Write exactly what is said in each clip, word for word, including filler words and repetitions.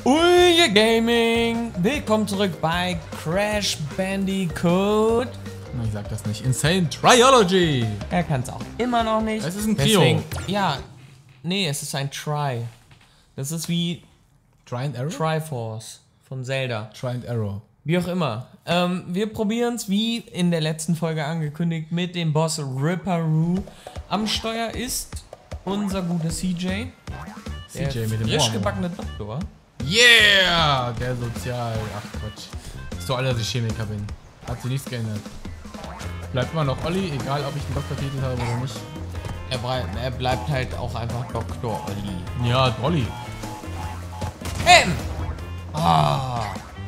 Uje Gaming! Willkommen zurück bei Crash Bandicoot. Ich sag das nicht. Insane Triology! Er kann es auch immer noch nicht. Es ist ein Trio. Deswegen, ja, nee, es ist ein Try. Das ist wie Try and Arrow? Triforce von Zelda. Try and Arrow. Wie auch immer. Ähm, wir probieren es, wie in der letzten Folge angekündigt, mit dem Boss Ripperoo. Am Steuer ist unser guter C J. C J mit dem frisch Ohr. gebackene Doktor. Yeah! Der Sozial... Ach Quatsch. Ist doch alle, dass ich Chemiker bin. Hat sich nichts geändert. Bleibt immer noch Olli, egal ob ich einen Doktortitel habe oder nicht. Er, brei- er bleibt halt auch einfach Doktor Olli. Ja, Olli. Ähm! Ah!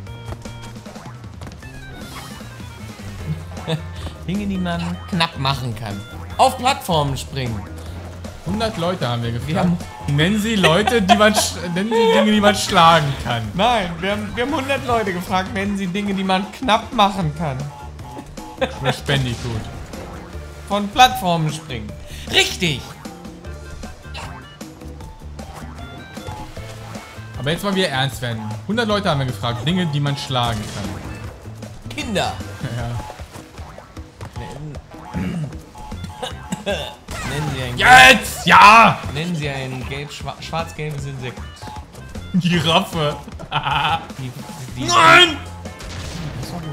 Dinge, die man knapp machen kann. Auf Plattformen springen. hundert Leute haben wir gefragt. Wir haben- Nennen Sie Leute, die man... sch- Nennen Sie Dinge, die man schlagen kann. Nein, wir haben, wir haben hundert Leute gefragt, nennen sie Dinge, die man knapp machen kann. Crash Bandicoot. Von Plattformen springen. Richtig! Aber jetzt mal wieder ernst werden. hundert Leute haben wir gefragt. Dinge, die man schlagen kann. Kinder! Ja. Nennen Sie ein, Jetzt! Ja! nennen sie ein gelb, schwa schwarz-gelbes Insekt. Giraffe. Die, die, Nein! Das war gut.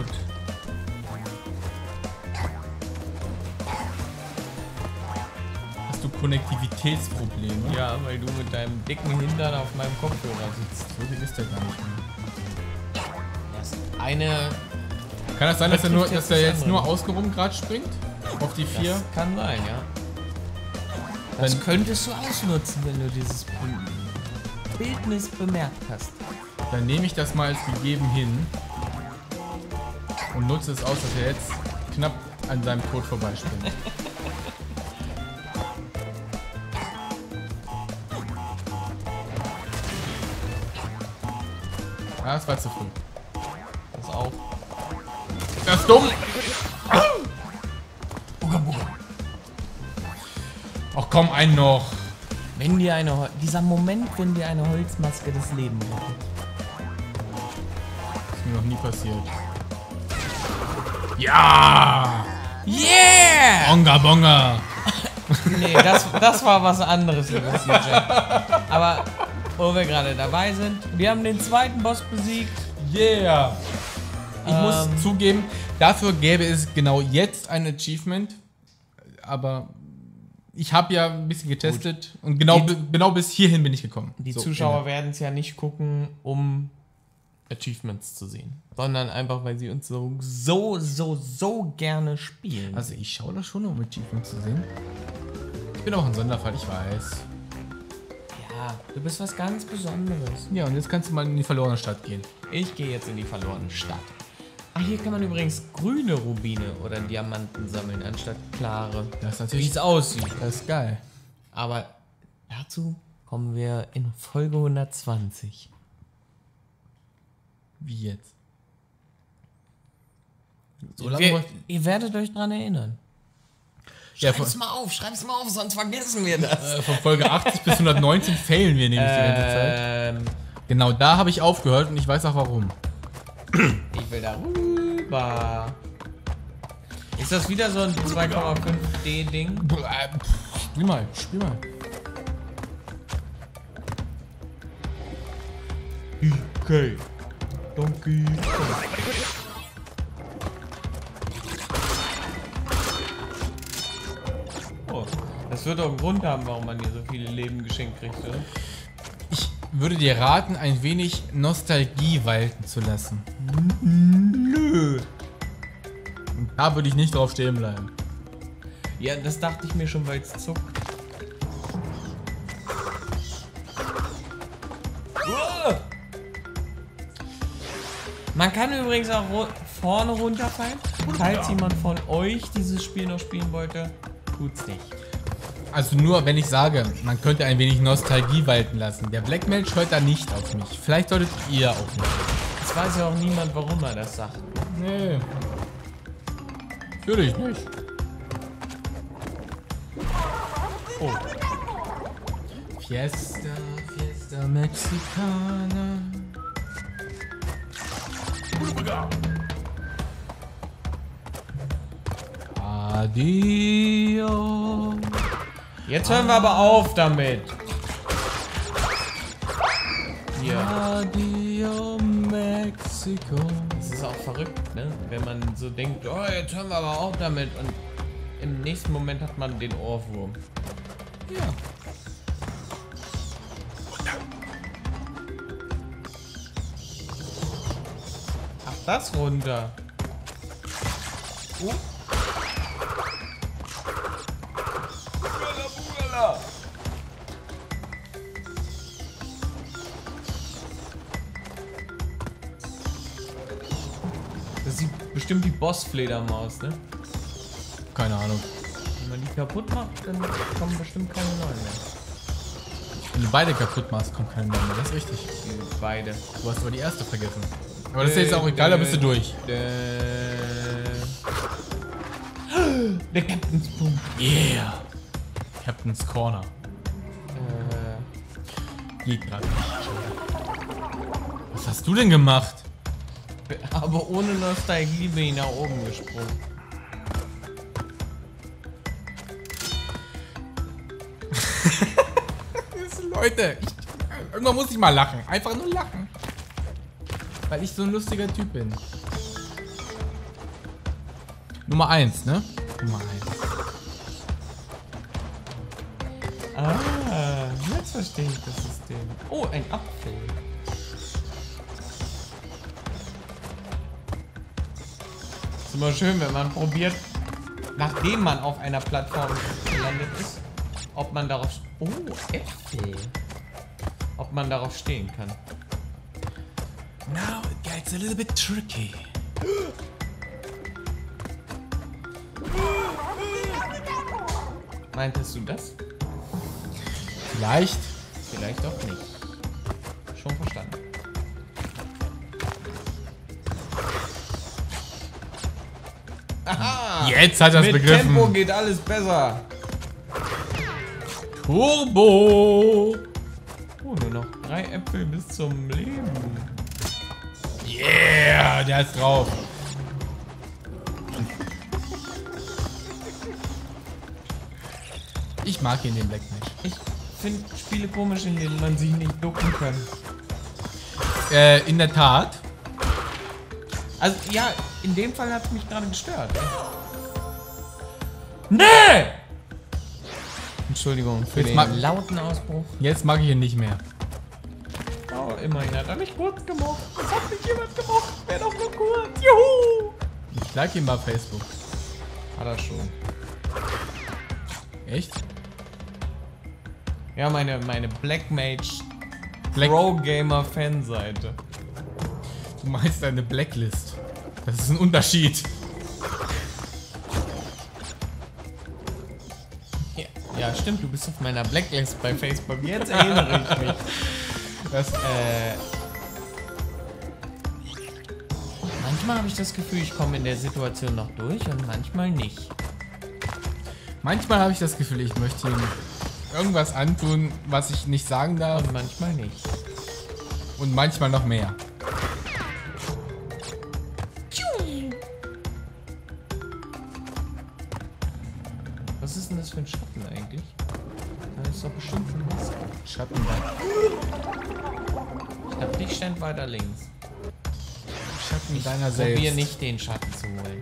Hast du Konnektivitätsprobleme? Ja, weil du mit deinem dicken Hintern auf meinem Kopfhörer sitzt. So viel ist der gar nicht mehr. Das ist eine... Kann das sein, dass er, nur, Betrifft dass er jetzt jetzt das nur andere. außenrum gerade springt? Auf die vier? Das kann sein, ja. Das Dann- könntest du ausnutzen, wenn du dieses Bildnis bemerkt hast. Dann nehme ich das mal als gegeben hin und nutze es aus, dass er jetzt knapp an seinem Tod vorbeispringt. Ah, das war zu früh. Das auch. Das ist dumm! Ach komm, einen noch. Wenn dir eine Hol dieser Moment, wenn dir eine Holzmaske das Leben rettet. Das ist mir noch nie passiert. Ja! Yeah! Bonga bonga! Nee, das, das war was anderes, lieber C J. Aber wo wir gerade dabei sind, wir haben den zweiten Boss besiegt. Yeah! Ich Ähm. muss zugeben, dafür gäbe es genau jetzt ein Achievement. Aber ich habe ja ein bisschen getestet und genau, Die- bi- genau bis hierhin bin ich gekommen. Die So, Zuschauer Ende. werden es ja nicht gucken, um Achievements zu sehen, sondern einfach, weil sie uns so, so, so, so gerne spielen. Also ich schaue das schon, um Achievements zu sehen. Ich bin auch ein Sonderfall, ich weiß. Ja, du bist was ganz Besonderes. Ja, und jetzt kannst du mal in die verlorene Stadt gehen. Ich gehe jetzt in die verlorene Stadt. Ah, hier kann man übrigens grüne Rubine oder Diamanten sammeln, anstatt klare. Das ist Wie natürlich... es aussieht. Das ist geil. Aber dazu kommen wir in Folge hundertzwanzig. Wie jetzt? So lange... Wir, wollt- ihr werdet euch dran erinnern. Ja, Schreib's von, mal auf, schreib's mal auf, sonst vergessen wir das. äh, von Folge achtzig bis hundertneunzehn failen wir nämlich die ganze Zeit. Ähm, Genau, da habe ich aufgehört und ich weiß auch warum. ich will da rüber. Ist das wieder so ein zwei Komma fünf D Ding? Spiel mal, spiel mal. Okay. Donkey. Oh, das wird doch einen Grund haben, warum man hier so viele Leben geschenkt kriegt, oder? Ich würde dir raten, ein wenig Nostalgie walten zu lassen. Nö. Und da würde ich nicht drauf stehen bleiben. Ja, das dachte ich mir schon, weil es zuckt. Uh! Man kann übrigens auch ru vorne runterfallen. Falls jemand von euch dieses Spiel noch spielen wollte, tut's nicht. Also nur, wenn ich sage, man könnte ein wenig Nostalgie walten lassen. Der Black Mage hört da nicht auf mich. Vielleicht solltet ihr auch nicht. Es weiß ja auch niemand, warum er das sagt. Nee. Natürlich nicht. Oh. Fiesta, Fiesta Mexicana. Adio. Jetzt hören wir aber auf damit. Hier. Adio Mexico. Das ist auch verrückt, ne? Wenn man so denkt, oh, jetzt hören wir aber auf damit. Und im nächsten Moment hat man den Ohrwurm. Ja. Ach, das runter. Oh. Bugala, bugala. Das sieht bestimmt wie Bossfledermaus, ne? Keine Ahnung. Wenn man die kaputt macht, dann kommen bestimmt keine neuen mehr. Wenn du beide kaputt machst, kommt kein Name. Das ist richtig. Die beide. Du hast aber die erste vergessen. Aber das ist jetzt auch egal, da bist du durch. Der Captain's Punkt. Yeah. Captain's Corner. Äh, Geht gerade nicht. Was hast du denn gemacht? aber ohne Nostalgie bin ich nach oben gesprungen. Leute, ich, irgendwann muss ich mal lachen. Einfach nur lachen. Weil ich so ein lustiger Typ bin. Nummer eins, ne? Nummer eins. Ah, jetzt verstehe ich das System. Oh, ein Apfel. Ist immer schön, wenn man probiert, nachdem man auf einer Plattform gelandet ist, ob man darauf... Oh, Äpfel. Ob man darauf stehen kann. Now it gets a little bit tricky. Meintest du das? Vielleicht. Vielleicht auch nicht. Schon verstanden. Aha! Jetzt hat er es Mit begriffen. Tempo geht alles besser. Turbo. Oh, nur noch drei Äpfel bis zum Leben. Yeah, der ist drauf. Ich mag ihn den Black nicht. Ich finde Spiele komisch, in denen man sich nicht ducken kann. Äh, in der Tat. Also, ja, in dem Fall hat es mich gerade gestört. Nee! Entschuldigung für Jetzt den mag- lauten Ausbruch. Jetzt mag ich ihn nicht mehr. Oh, immerhin hat er mich kurz gemocht. Es hat mich jemand gemocht. Wäre doch nur kurz. Juhu! Ich like ihn bei Facebook. Hat er schon. Echt? Ja, meine, meine Black Mage Black Pro Gamer Fanseite. Du meinst eine Blacklist. Das ist ein Unterschied. Ja, ja, stimmt, du bist auf meiner Blacklist bei Facebook. Jetzt erinnere ich mich. Das, Äh, manchmal habe ich das Gefühl, ich komme in der Situation noch durch und manchmal nicht. manchmal habe ich das Gefühl, ich möchte ihm irgendwas antun, was ich nicht sagen darf. Und manchmal nicht. Und manchmal noch mehr. Was ist denn das für ein Schatten eigentlich? Das ist doch bestimmt ein Maske. Schatten da. Ich glaube, dich stand weiter links. Schatten deiner Probier selbst. nicht den Schatten zu holen.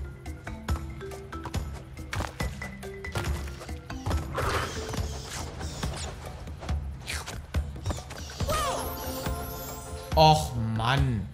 Och Mann.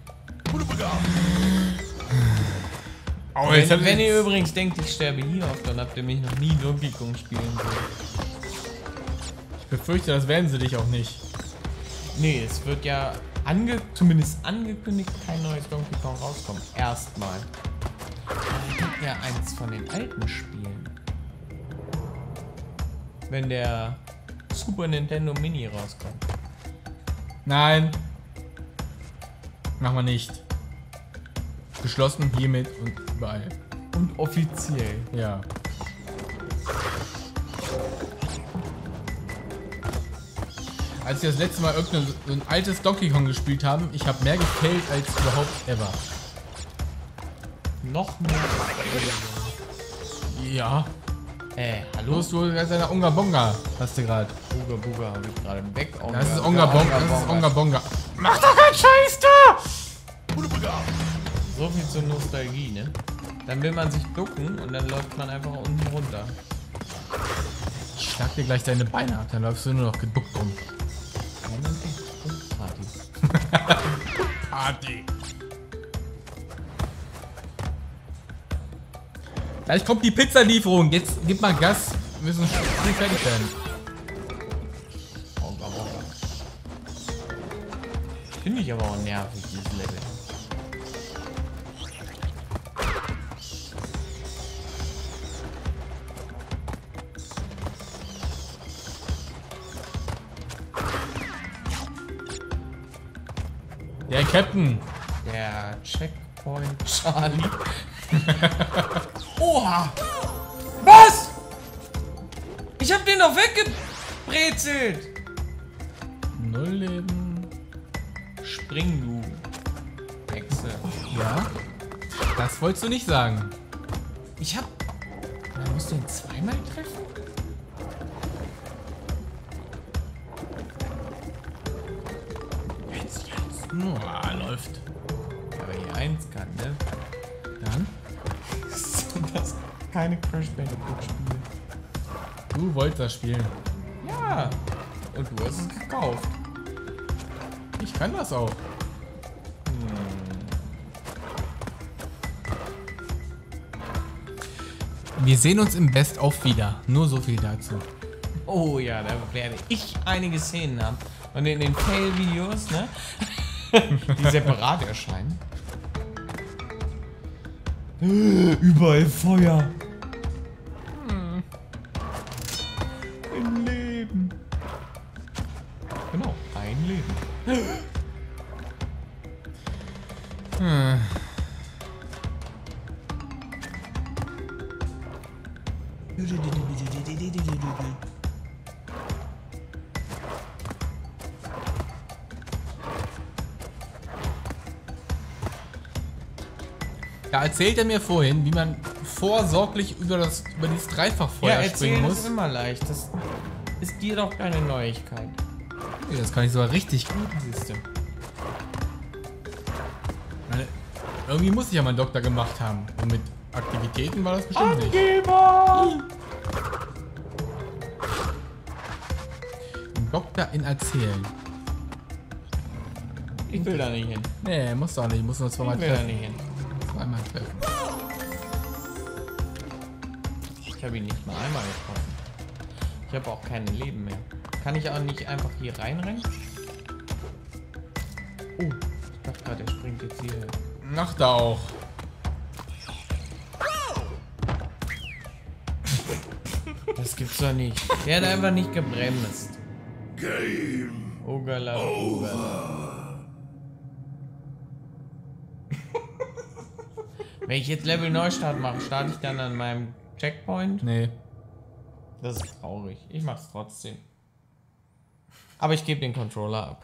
Oh, jetzt Wenn, hab wenn ich- ihr übrigens denkt, ich sterbe hier oft, dann habt ihr mich noch nie Donkey Kong spielen sehen. Ich befürchte, das werden sie dich auch nicht. Nee, es wird ja ange zumindest angekündigt, kein neues Donkey Kong rauskommen. Erstmal. Ich gibt ja eins von den alten Spielen. Wenn der Super Nintendo Mini rauskommt. Nein. Machen wir nicht. Geschlossen hiermit und überall. Und offiziell. Ja. Als wir das letzte Mal irgendein so ein altes Donkey Kong gespielt haben, ich habe mehr gefailt als überhaupt ever. Noch mehr. Ja. Äh, hallo? Los, du hast eine Onga Bonga. Hast du gerade. Buga Buga habe ich gerade weg. Das ist Onga Bonga. Das ist Onga Bonga. Mach doch keinen Scheiß da! So viel zur Nostalgie, ne? Dann will man sich ducken und dann läuft man einfach unten runter. Ich schlag dir gleich deine Beine ab, dann läufst du nur noch geduckt rum. Party. Party. Gleich kommt die Pizzalieferung. Jetzt gib mal Gas. Wir müssen früh fertig werden. Finde ich aber auch nervig, dieses Level. Der Captain. Der Checkpoint Charlie. Oha! Was? Ich hab den doch weggebrezelt! Null Leben. Spring, du Hexe. Ja? Das wolltest du nicht sagen. Ich hab... Man muss den zweimal treffen? Jetzt, jetzt. Oh, läuft. Aber hier eins kann, ne? Dann? Und das keine Crash Bandicoot spielen. Du wolltest das spielen. Ja. Und du hast es gekauft. Ich kann das auch. Wir sehen uns im Best-of wieder. Nur so viel dazu. Oh ja, da werde ich einige Szenen haben. Und in den Fail-Videos, ne? Die separat erscheinen. Überall Feuer. Hm. Im Leben. Genau, ein Leben. Hm. Da erzählt er mir vorhin, wie man vorsorglich über das über dieses Dreifachfeuer Ja, springen erzählen muss. ist immer leicht. Das ist dir doch keine Neuigkeit. Nee, das kann ich sogar richtig gut. Siehst du. Meine, irgendwie muss ich ja meinen Doktor gemacht haben. Und mit Aktivitäten war das bestimmt nicht. Angeber! Doktor in Erzählen. Ich will da nicht hin. Nee, muss doch nicht. Ich muss nur zweimal Ich will da treffen. nicht hin. Zweimal treffen. Ich habe ihn nicht mal einmal getroffen. Ich habe auch keine Leben mehr. Kann ich auch nicht einfach hier reinrennen? Oh, ich dachte gerade, er springt jetzt hier. Macht er auch. Das gibt's doch nicht. Der hat einfach nicht gebremst. Game Ogala Ogala. Wenn ich jetzt Level Neustart mache, starte ich dann an meinem Checkpoint? Nee. Das ist traurig. Ich mach's trotzdem. Aber ich gebe den Controller ab.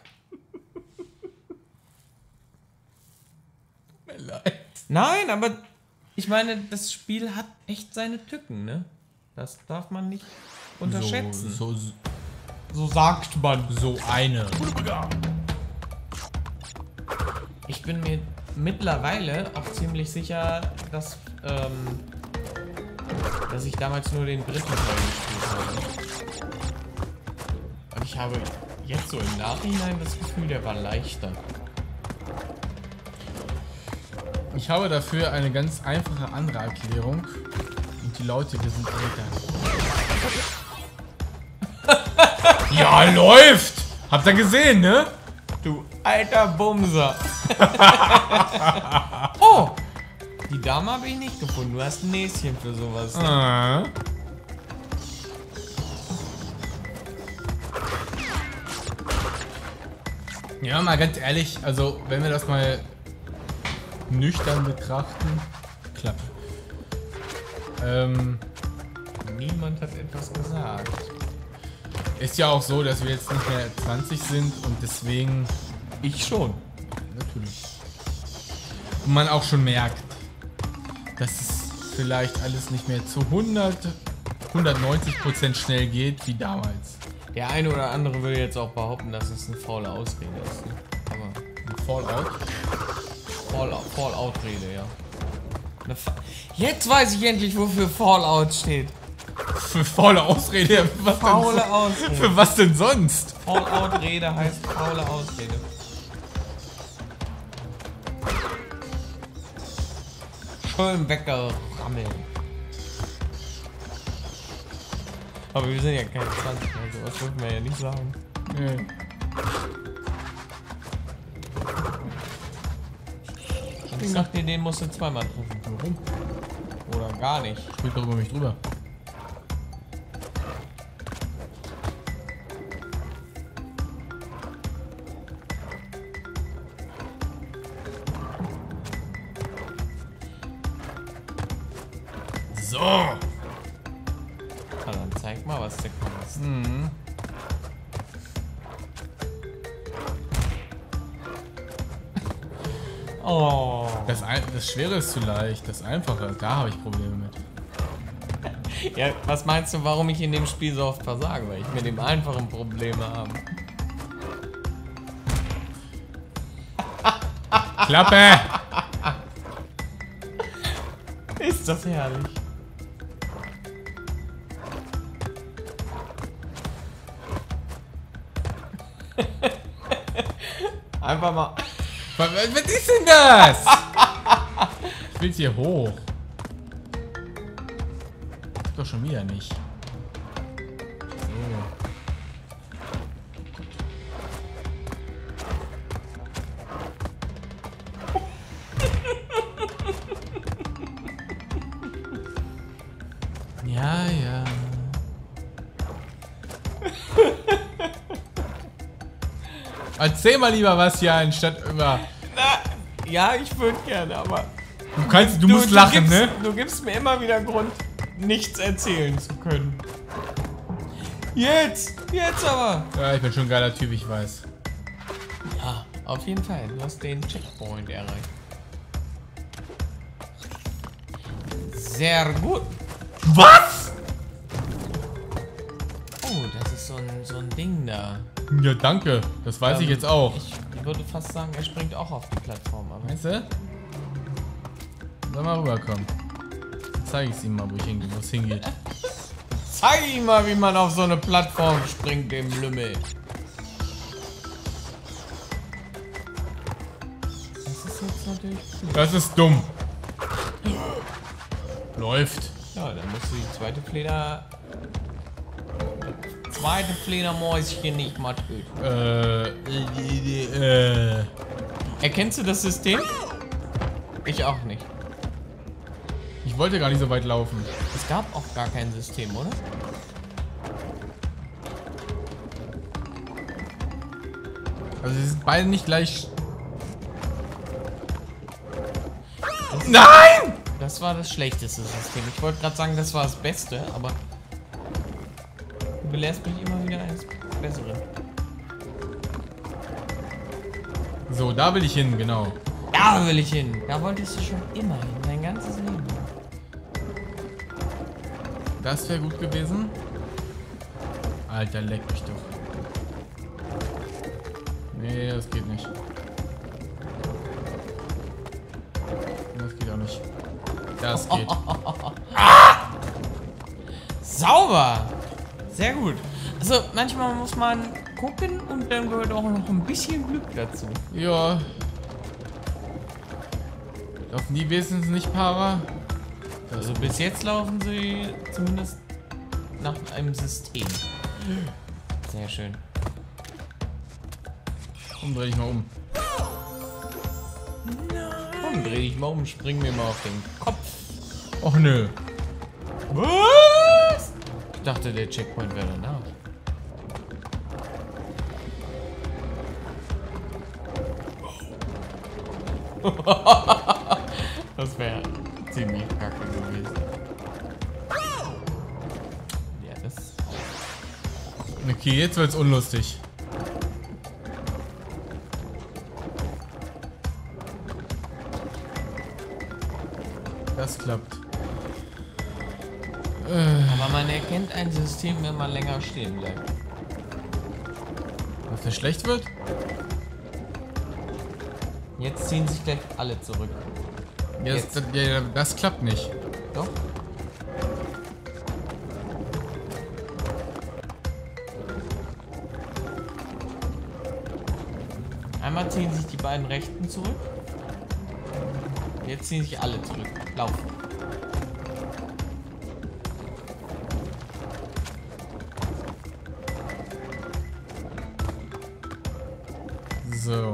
Mir leid. Nein, aber ich meine, das Spiel hat echt seine Tücken, ne? Das darf man nicht unterschätzen. So, so, So sagt man. so eine. Ich bin mir mittlerweile auch ziemlich sicher, dass, ähm, dass ich damals nur den dritten Teil gespielt habe. Und ich habe jetzt so im Nachhinein das Gefühl, der war leichter. Ich habe dafür eine ganz einfache andere Erklärung. Und die lautet, wir sind älter. Ja, läuft! Habt ihr gesehen, ne? Du alter Bumser. Oh! Die Dame habe ich nicht gefunden. Du hast ein Näschen für sowas. Ne? Ah. Ja, mal ganz ehrlich, also wenn wir das mal nüchtern betrachten, klappt. Ähm, Niemand hat etwas gesagt. ist ja auch so, dass wir jetzt nicht mehr zwanzig sind und deswegen Ich schon. natürlich. Und man auch schon merkt, dass es vielleicht alles nicht mehr zu hundert, hundertneunzig Prozent schnell geht wie damals. Der eine oder andere will jetzt auch behaupten, dass es eine faule Ausrede ist. Ne? Aber Ein Fallout? Fallout, Fallout-Rede, ja. Eine Fa Jetzt weiß ich endlich, wofür Fallout steht. Für faule Ausrede? Was Faule denn, Ausrede. Für was denn sonst? Fallout-Rede heißt faule Ausrede. Schön weggerammeln. Aber wir sind ja keine zwanzig, also was dürfen wir ja nicht sagen. Nee. Ich sag dir, den musst du zweimal treffen. Warum? Oder gar nicht. Sprich doch über mich drüber. So. Na, dann zeig mal, was du kannst. Mhm. Oh. Das, ein, das Schwere ist zu leicht, das Einfache, da habe ich Probleme mit. Ja, was meinst du, warum ich in dem Spiel so oft versage? Weil ich mit dem einfachen Probleme habe. Klappe! Ist das herrlich. Einfach mal. Was, was ist denn das? Ich will hier hoch. Doch schon wieder nicht. So. Ja, ja. Erzähl mal lieber was hier, anstatt über... Na, ja, ich würde gerne, aber. Du kannst, du, musst lachen, gibst, ne? Du gibst mir immer wieder Grund, nichts erzählen zu können. Jetzt! Jetzt aber! Ja, ich bin schon ein geiler Typ, ich weiß. Ja, auf jeden Fall. Du hast den Checkpoint erreicht. Sehr gut. Was? Oh, das ist so ein, so ein Ding da. Ja, danke. Das weiß Ähm, ich jetzt auch. Ich würde fast sagen, er springt auch auf die Plattform. Aber Meinst du? Soll mal rüberkommen. Dann zeige ich ihm mal, wo ich hingehe, wo es hingeht. zeig ihm mal, wie man auf so eine Plattform springt, dem Lümmel. Das ist jetzt natürlich cool. Das ist dumm. Läuft. Ja, dann musst du die zweite Fleder... Zweite Fledermäuschen nicht mal töten. Äh, äh, äh. Erkennst du das System? Ich auch nicht. Ich wollte gar nicht so weit laufen. Es gab auch gar kein System, oder? Also sie sind beide nicht gleich... Nein! Das war das schlechteste System. Ich wollte gerade sagen, das war das Beste, aber... Du belehrst mich immer wieder eines Besseren. So, da will ich hin, genau. Da will ich hin. Da wolltest du schon immer hin. Dein ganzes Leben. Das wäre gut gewesen. Alter, leck mich doch. Nee, das geht nicht. Das geht auch nicht. Das geht. Sauber! Sehr gut. Also manchmal muss man gucken und dann gehört auch noch ein bisschen Glück dazu. Ja. Laufen die wenigstens nicht para? Also bis jetzt laufen sie zumindest nach einem System. Sehr schön. Umdreh dich mal um. Komm, dreh dich mal um, spring mir mal auf den Kopf. Och nö. Was? Ich dachte, der Checkpoint wäre danach. Das wäre ziemlich kacke gewesen. Ja, das... Okay, jetzt wird's unlustig. Das klappt. Aber man erkennt ein System, wenn man länger stehen bleibt. Dass das schlecht wird? Jetzt ziehen sich gleich alle zurück. Jetzt, Jetzt. ja, das klappt nicht. Doch? Einmal ziehen sich die beiden Rechten zurück. Jetzt ziehen sich alle zurück. Lauf. So.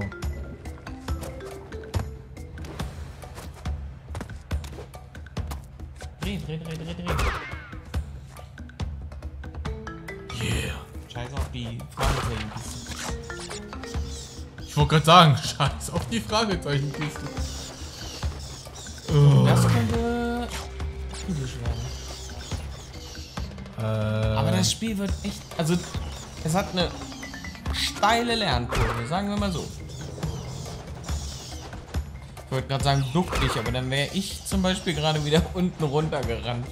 Dreh, dreh, dreh, dreh, dreh. Yeah. Scheiß auf die Fragezeichen. Ich wollte gerade sagen, scheiß auf die Fragezeichenkiste. Oh. Das könnte kritisch werden. Äh, Aber das Spiel wird echt... Also, es hat eine steile Lernkurve, sagen wir mal so. Ich wollte gerade sagen, duck dich, aber dann wäre ich zum Beispiel gerade wieder unten runter gerannt.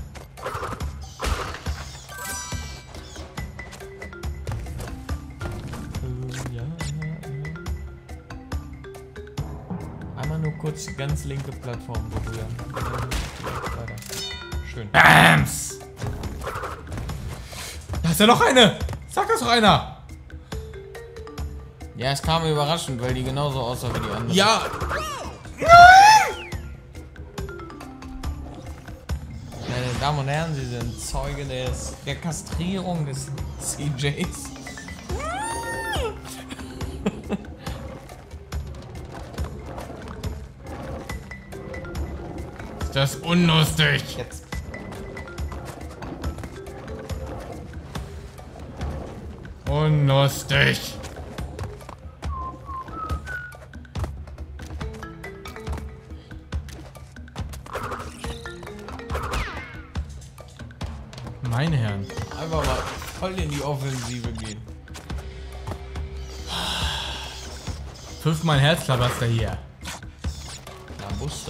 Einmal nur kurz die ganz linke Plattform berühren. Schön. Bams! Da ist ja noch eine! Sag das doch einer! Ja, es kam mir überraschend, weil die genauso aussah wie die andere. Ja! Meine Damen und Herren, Sie sind Zeuge des, der Kastrierung des C Js. Ist das unlustig? Jetzt. Unlustig. Meine Herren. Einfach mal voll in die Offensive gehen. Fünfmal Herzklabaster hier. Na, Buster.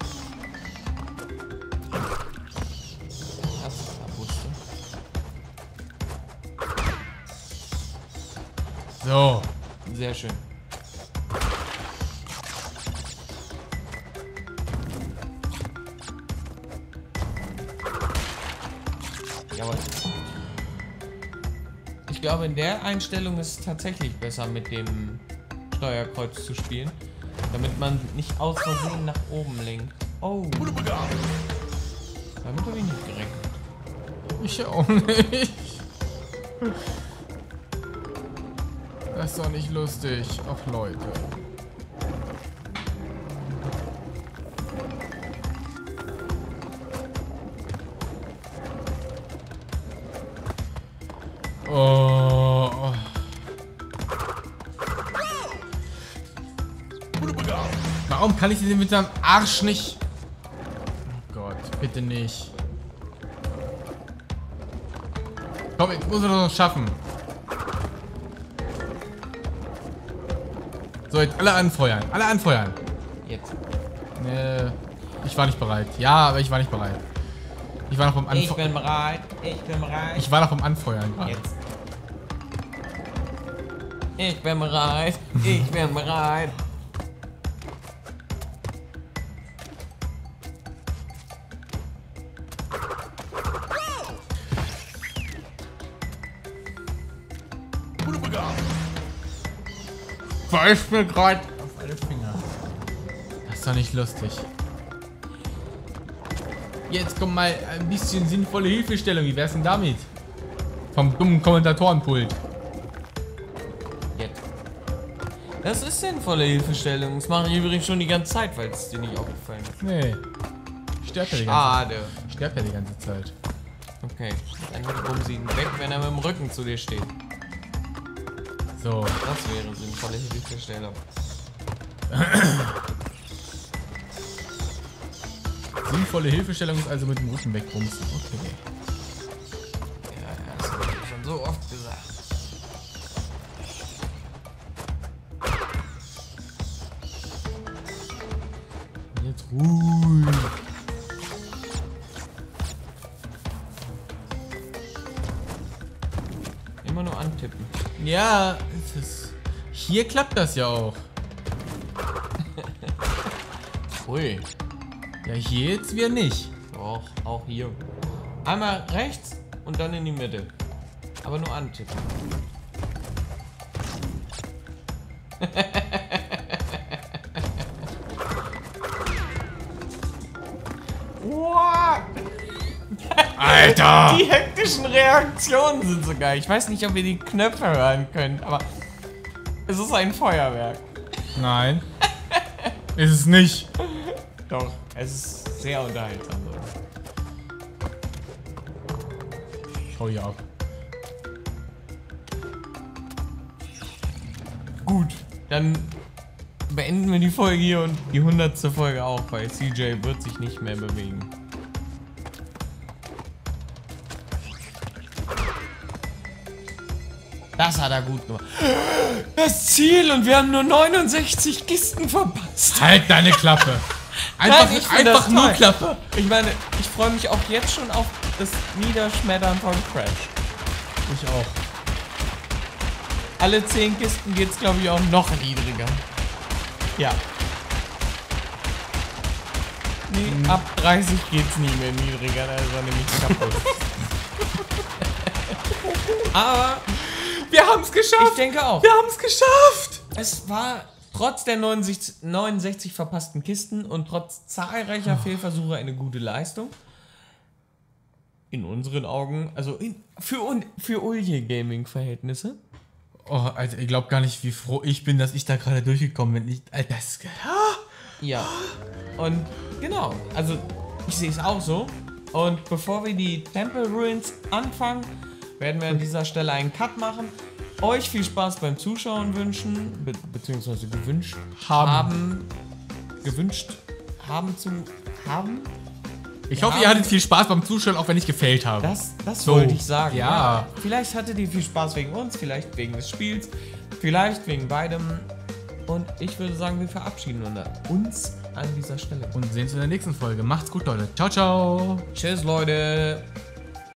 Das ist der Buster. So. Sehr schön. Jawohl. Ich glaube, in der Einstellung ist es tatsächlich besser, mit dem Steuerkreuz zu spielen, damit man nicht aus Versehen nach oben lenkt. Oh. Damit habe ich nicht gerechnet. Ich auch nicht. Das ist doch nicht lustig. Ach Leute. Oh. Warum kann ich den mit seinem Arsch nicht? Oh Gott, bitte nicht. Komm, ich muss es doch noch schaffen. So, jetzt alle anfeuern. Alle anfeuern. Jetzt. Nee, ich war nicht bereit. Ja, aber ich war nicht bereit. Ich war noch beim Ich Anfeuern. bin bereit. Ich bin bereit. Ich war noch beim Anfeuern. gerade. Jetzt. Ich bin bereit. Ich bin bereit. Weiß mir gerade auf alle Finger. Das ist doch nicht lustig. Jetzt kommt mal ein bisschen sinnvolle Hilfestellung. Wie wär's denn damit? Vom dummen Kommentatorenpult. Jetzt. Das ist sinnvolle Hilfestellung. Das mache ich übrigens schon die ganze Zeit, weil es dir nicht aufgefallen ist. Nee. Ich sterbe ja die ganze Schade. Ich sterbe ja die ganze Zeit. Okay. Dann bumsen sie ihn weg, wenn er mit dem Rücken zu dir steht. So. Das wäre sinnvolle Hilfestellung. Sinnvolle Hilfestellung ist also mit dem Rücken wegbumsen. Okay. Ja, ja, das habe ich schon so oft gesagt. Jetzt ruhig. antippen. Ja, es ist, hier klappt das ja auch. Ui. Ja, hier jetzt wieder nicht. Doch, auch hier. Einmal rechts und dann in die Mitte. Aber nur antippen. Wow. Alter! Die hektischen Reaktionen sind so geil. Ich weiß nicht, ob ihr die Knöpfe hören könnt, aber es ist ein Feuerwerk. Nein. Ist es nicht. Doch, es ist sehr unterhaltsam. So. Schau hier ab. Gut, dann beenden wir die Folge hier und die hundertste Folge auch, weil C J wird sich nicht mehr bewegen. Das hat er gut gemacht. Das Ziel und wir haben nur neunundsechzig Kisten verpasst. Halt deine Klappe. Einfach, Nein, ich find einfach das nur toll. Klappe. Ich meine, ich freue mich auch jetzt schon auf das Niederschmettern von Crash. Ich auch. Alle zehn Kisten geht's, glaube ich, auch noch niedriger. Ja. Nee, ab dreißig geht's nie mehr niedriger, da ist er nämlich kaputt. Aber Wir haben es geschafft. ich denke auch, Wir haben es geschafft. es war trotz der neunundsechzig, neunundsechzig verpassten Kisten und trotz zahlreicher Fehlversuche eine gute Leistung. In unseren Augen, also in, für, un, für Ulje Gaming-Verhältnisse. Oh, Alter, ich glaube gar nicht, wie froh ich bin, dass ich da gerade durchgekommen bin. Ich, Alter, das ist... Ja. Und genau, also ich sehe es auch so. Und bevor wir die Temple Ruins anfangen, werden wir an dieser Stelle einen Cut machen. Euch viel Spaß beim Zuschauen wünschen, be beziehungsweise gewünscht Haben. haben. Gewünscht haben zu haben. Ich Wir hoffe, ihr haben- hattet viel Spaß beim Zuschauen, auch wenn ich gefailt habe. Das, das So, wollte ich sagen. ja. Vielleicht hattet ihr viel Spaß wegen uns, vielleicht wegen des Spiels, vielleicht wegen beidem. Und ich würde sagen, wir verabschieden uns an dieser Stelle. Und sehen uns in der nächsten Folge. Macht's gut, Leute. Ciao, ciao. Tschüss, Leute.